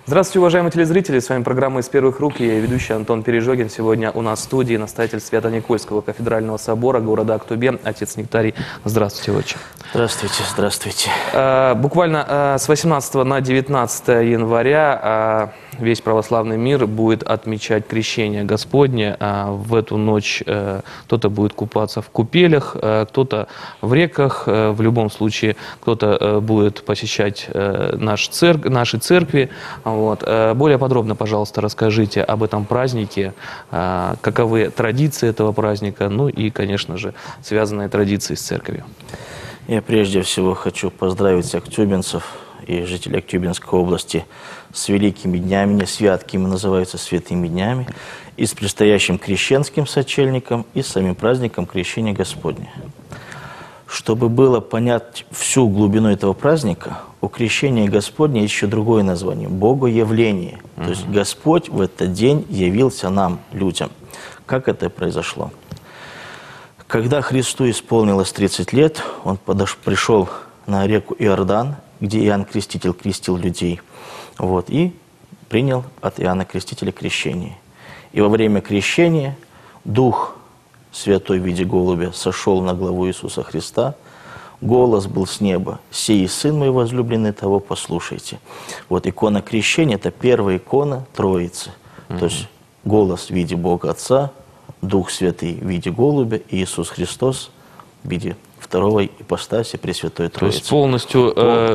Здравствуйте, уважаемые телезрители, с вами программа «Из первых рук», я ведущий Антон Пережогин. Сегодня у нас в студии настоятель Свято-Никольского кафедрального собора города Актубе, отец Нектарий. Здравствуйте, отче. Здравствуйте, здравствуйте. Буквально с 18 на 19 января весь православный мир будет отмечать крещение Господне. В эту ночь кто-то будет купаться в купелях, кто-то в реках. В любом случае, кто-то будет посещать наши церкви. Вот. Более подробно, пожалуйста, расскажите об этом празднике, каковы традиции этого праздника, ну и, конечно же, связанные традиции с церковью. Я прежде всего хочу поздравить актюбинцев и жителей Актюбинской области с великими днями, не святкими, называются святыми днями, и с предстоящим крещенским сочельником, и с самим праздником Крещения Господня. Чтобы было понять всю глубину этого праздника, у Крещения Господня есть еще другое название – Богоявление. То есть Господь в этот день явился нам, людям. Как это произошло? Когда Христу исполнилось 30 лет, Он пришел на реку Иордан, где Иоанн Креститель крестил людей, и принял от Иоанна Крестителя крещение. И во время крещения Дух Святой в виде голубя сошел на главу Иисуса Христа. Голос был с неба: «Сей Сын мой возлюбленный, того послушайте». Вот икона крещения – это первая икона Троицы. То есть голос в виде Бога Отца, Дух Святый в виде голубя и Иисус Христос в виде второго ипостаси Пресвятой Троицы. То есть полностью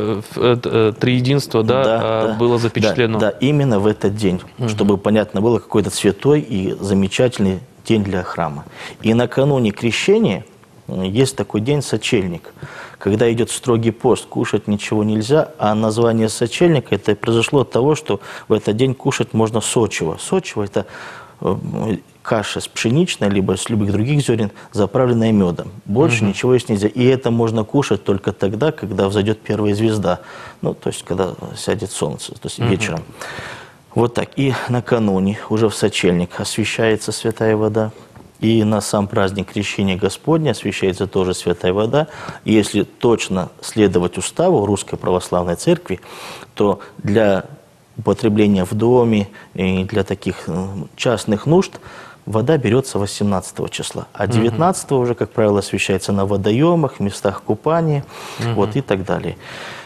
триединство было запечатлено? Да, именно в этот день, чтобы понятно было, какой-то святой и замечательный день для храма. И накануне крещения есть такой день сочельник, когда идет строгий пост, кушать ничего нельзя, а название сочельника это произошло от того, что в этот день кушать можно сочево. Сочево – это каша с пшеничной, либо с любых других зерен, заправленная медом. Больше ничего есть нельзя. И это можно кушать только тогда, когда взойдет первая звезда. Ну, то есть, когда сядет солнце, то есть вечером. Вот так. И накануне, уже в сочельник, освящается святая вода. И на сам праздник Крещения Господня освящается тоже святая вода. И если точно следовать уставу Русской Православной Церкви, то для употребления в доме и для таких частных нужд вода берется 18 числа. А 19 уже, как правило, освящается на водоемах, местах купания и так далее.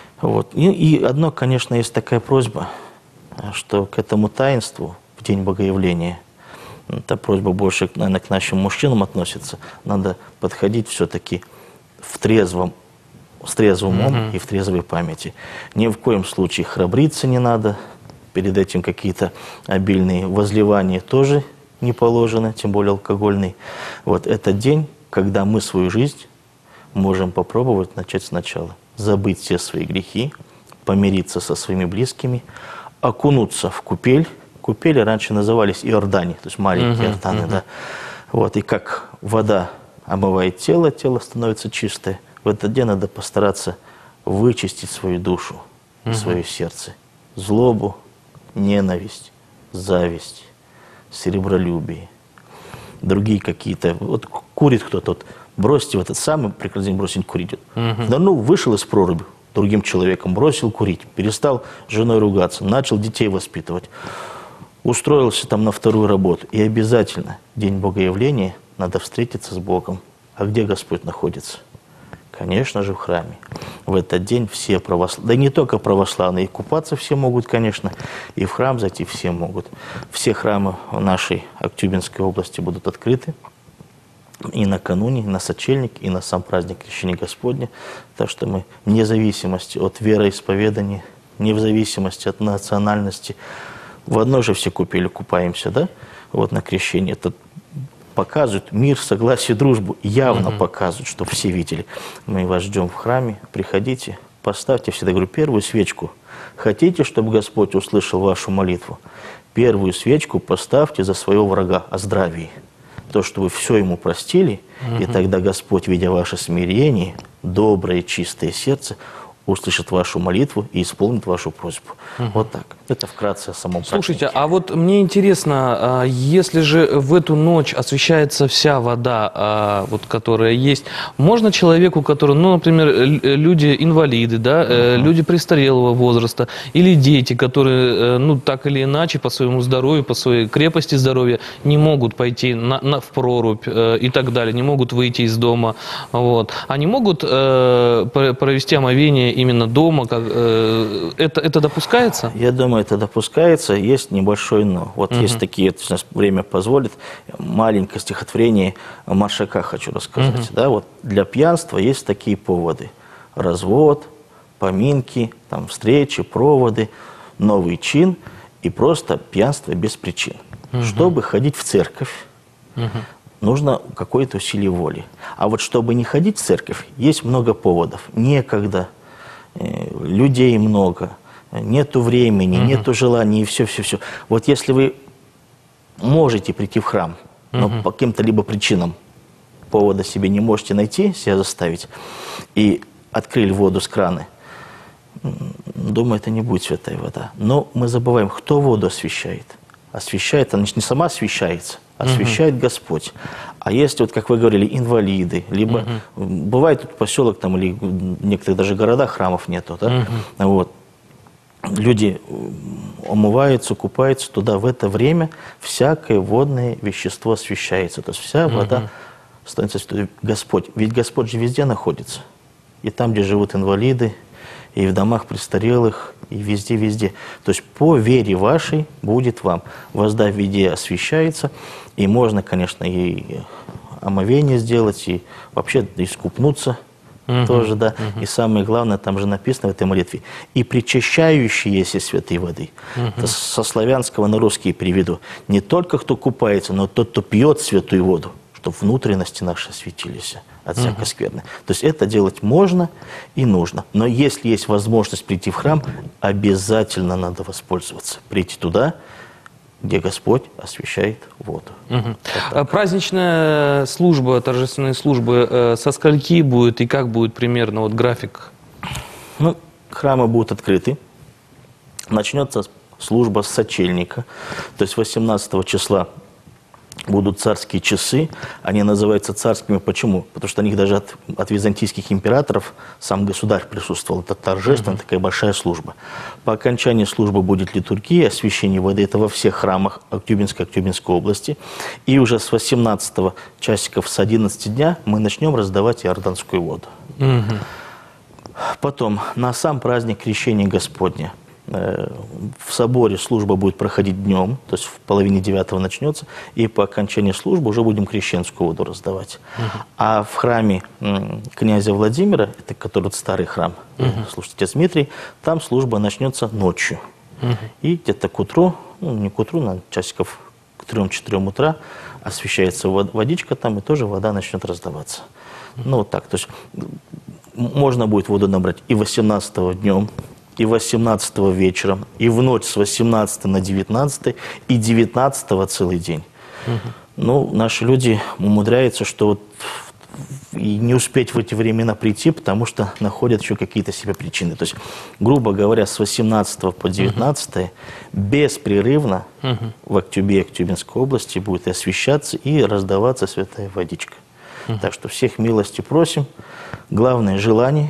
И одно, конечно, есть такая просьба, что к этому таинству в день Богоявления, эта просьба больше, наверное, к нашим мужчинам относится, надо подходить все-таки с трезвым умом и в трезвой памяти. Ни в коем случае храбриться не надо, перед этим какие-то обильные возливания тоже не положено, тем более алкогольный. Это день, когда мы свою жизнь можем попробовать начать сначала. Забыть все свои грехи, помириться со своими близкими, окунуться в купель. Купели раньше назывались Иордане, то есть маленькие Иорданы, да. И как вода омывает тело, тело становится чистое. В этот день надо постараться вычистить свою душу, свое сердце. Злобу, ненависть, зависть, серебролюбие, другие какие-то. Курит кто-то, бросьте в этот самый прекрасный день бросить курить. Вышел из проруби, другим человеком бросил курить, перестал с женой ругаться, начал детей воспитывать, устроился там на вторую работу. И обязательно день Богоявления надо встретиться с Богом. А где Господь находится? Конечно же, в храме. В этот день все православные, да не только православные, и купаться все могут, конечно, и в храм зайти все могут. Все храмы в нашей Актюбинской области будут открыты и накануне, и на сочельник, и на сам праздник Крещения Господня. Так что мы, вне зависимости от вероисповедания, вне зависимости от национальности, в одной же все купели купаемся, да? На крещение. Это показывают мир, согласие, дружбу. Явно показывают, чтобы все видели. Мы вас ждем в храме. Приходите, поставьте, всегда говорю, первую свечку. Хотите, чтобы Господь услышал вашу молитву? Первую свечку поставьте за своего врага о здравии. То, что вы все ему простили, и тогда Господь, видя ваше смирение, доброе, чистое сердце, услышит вашу молитву и исполнит вашу просьбу. Вот так. Это вкратце о самом Слушайте, празднике. а вот мне интересно, если же в эту ночь освещается вся вода, вот, которая есть, можно человеку, который, ну, например, люди-инвалиды, да, люди престарелого возраста, или дети, которые, ну, так или иначе, по своему здоровью, по своей крепости здоровья, не могут пойти в прорубь и так далее, не могут выйти из дома, вот, они могут провести омовение именно дома, это допускается? Я думаю, это допускается. Есть небольшое «но». Вот есть такие, если нас время позволит, маленькое стихотворение Маршака хочу рассказать. Да, вот для пьянства есть такие поводы. Развод, поминки, там, встречи, проводы, новый чин и просто пьянство без причин. Чтобы ходить в церковь, нужно какое-то усилие воли. А вот чтобы не ходить в церковь, есть много поводов. Некогда, людей много, нету времени, нету желания и все-все-все. Вот если вы можете прийти в храм, но по каким-то либо причинам повода себе не можете найти, себя заставить, и открыли воду с крана, думаю, это не будет святая вода. Но мы забываем, кто воду освящает. Освящает, она не сама освящается, освящает Господь. А если, вот, как вы говорили, инвалиды, либо бывает тут поселок там, или в некоторых даже городах храмов нету, да? Вот. Люди омываются, купаются туда. В это время всякое водное вещество освящается. То есть вся вода становится святой. Господь. Ведь Господь же везде находится. И там, где живут инвалиды, и в домах престарелых, и везде-везде. То есть по вере вашей будет вам. Вода везде освящается. И можно, конечно, и омовение сделать, и вообще искупнуться. Тоже, да. И самое главное, там же написано в этой молитве, и причащающиеся святой воды. Это со славянского на русский переведу. Не только кто купается, но тот, кто пьет святую воду, чтобы внутренности наши светились от всякой скверны. То есть это делать можно и нужно. Но если есть возможность прийти в храм, обязательно надо воспользоваться. Прийти туда, где Господь освящает воду. Вот праздничная служба, торжественные службы со скольки будет и как будет примерно вот график? Ну, храмы будут открыты. Начнется служба с сочельника. То есть 18 числа будут царские часы. Они называются царскими. Почему? Потому что на них даже от византийских императоров сам государь присутствовал. Это торжественная такая большая служба. По окончании службы будет литургия, освящение воды. Это во всех храмах Актюбинской области. И уже с 18 часиков с 11 дня мы начнем раздавать иорданскую воду. Потом на сам праздник Крещения Господня. В соборе служба будет проходить днем, то есть в половине 9 начнется, и по окончании службы уже будем крещенскую воду раздавать. А в храме князя Владимира, это который старый храм, слушайте, отец Дмитрий, там служба начнется ночью. И где-то к утру, ну не к утру, на часиков к 3-4 утра освещается водичка там, и тоже вода начнет раздаваться. Ну вот так, то есть можно будет воду набрать и 18-го днем, и 18-го вечером, и в ночь с 18 на 19, и 19-го целый день. Ну, наши люди умудряются, что вот и не успеть в эти времена прийти, потому что находят еще какие-то себе причины. То есть, грубо говоря, с 18 по 19 беспрерывно в Актюбе и Актюбинской области будет освещаться и раздаваться святая водичка. Так что всех милости просим. Главное – желание,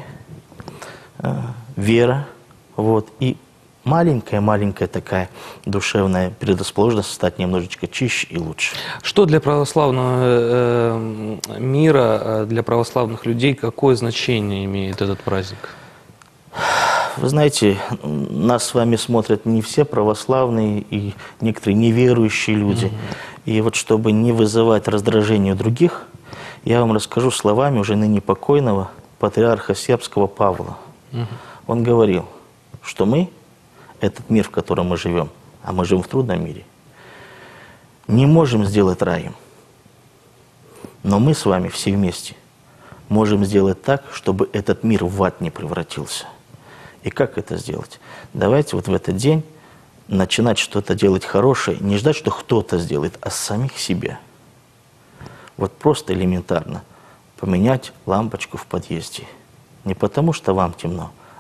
вера. Вот, и маленькая такая душевная предрасположенность стать немножечко чище и лучше. Что для православного мира, для православных людей, какое значение имеет этот праздник? Вы знаете, нас с вами смотрят не все православные и некоторые неверующие люди. И вот чтобы не вызывать раздражение у других, я вам расскажу словами уже ныне покойного патриарха сербского Павла. Он говорил, что мы, этот мир, в котором мы живем, а мы живем в трудном мире, не можем сделать раем. Но мы с вами все вместе можем сделать так, чтобы этот мир в ад не превратился. И как это сделать? Давайте вот в этот день начинать что-то делать хорошее, не ждать, что кто-то сделает, а с самих себя. Вот просто элементарно поменять лампочку в подъезде. Не потому, что вам темно,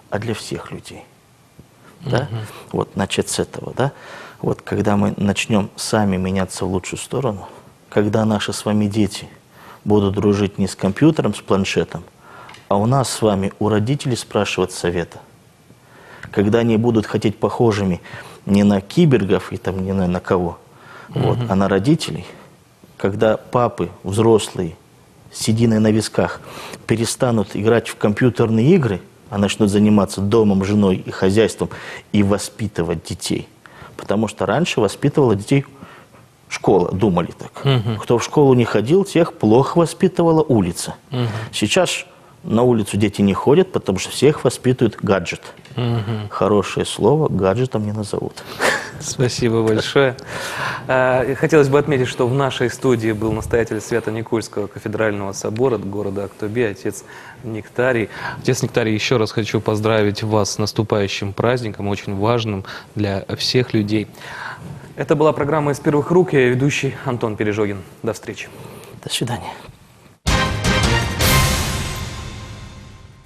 а для всех людей. Да? Вот начать с этого. Да? Вот когда мы начнем сами меняться в лучшую сторону, когда наши с вами дети будут дружить не с компьютером, с планшетом, а у нас с вами, у родителей спрашивать совета, когда они будут хотеть похожими не на кибергов и там не на кого, вот, а на родителей, когда папы, взрослые, с сединой на висках, перестанут играть в компьютерные игры, а начнут заниматься домом, женой и хозяйством и воспитывать детей. Потому что раньше воспитывала детей школа, думали так. Кто в школу не ходил, тех плохо воспитывала улица. Сейчас на улицу дети не ходят, потому что всех воспитывают гаджет. Хорошее слово гаджетом не назовут. Спасибо большое. Хотелось бы отметить, что в нашей студии был настоятель Свято-Никольского кафедрального собора города Актобе, отец Нектарий. Отец Нектарий, еще раз хочу поздравить вас с наступающим праздником, очень важным для всех людей. Это была программа «Из первых рук». Я ведущий Антон Пережогин. До встречи. До свидания.